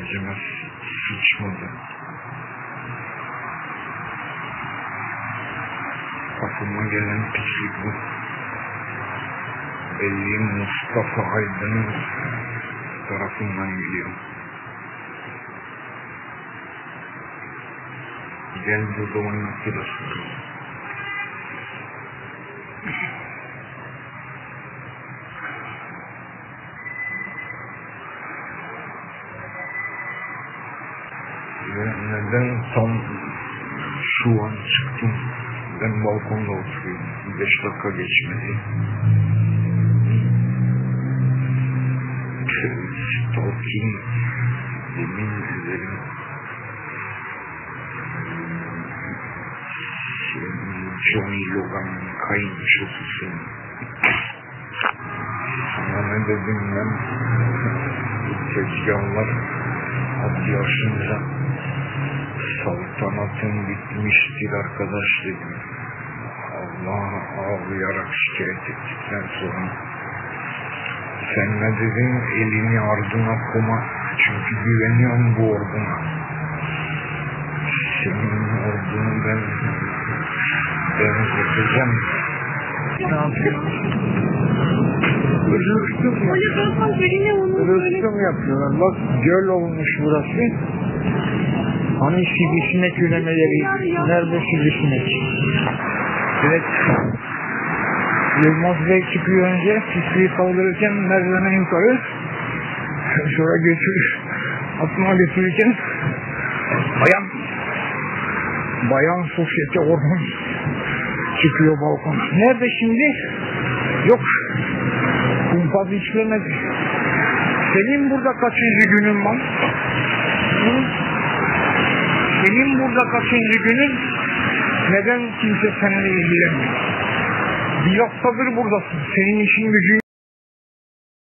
Ağzıma sıçmadı. Aklıma gelen pislik bu. Belli Mustafa Aydın'ın tarafından geliyor. Gel burada oynak biraz. Ve neden tam şu an çıktım? Ben balkonda oturuyorum. 5 dakika geçmedi. Stalking, yemin ederim. Johnny Logan'ın kayınçosusun. Sana ne dedim ben? Tezgahlar 6 yaşında saltanatın bitmiştir arkadaş dedim. Allah'a ağlayarak şikayet ettikten sonra sen ne dedin? Elini ardına koma. Çünkü güveniyorum bu orduna. Senin ordunu ben benzeteceğim. Ne yapıyorsun? Rıstım yapıyorlar. Bak göl olmuş burası. Hani sivrisinek üremeleri. Nerede sivrisinek? Direkt Yılmaz Bey çıkıyor önce. Pisliği kaldırırken merdivene yukarı. Sonra atma götürürken bayan sosyete oradan çıkıyor balkon. Nerede şimdi? Yok. Kumpas işlemedi. Senin burada kaçıncı günün var? Senin burada kaçıncı günün? Neden kimse seninle ilgilenmiyor? Bir haftadır buradasın. Senin işin gücün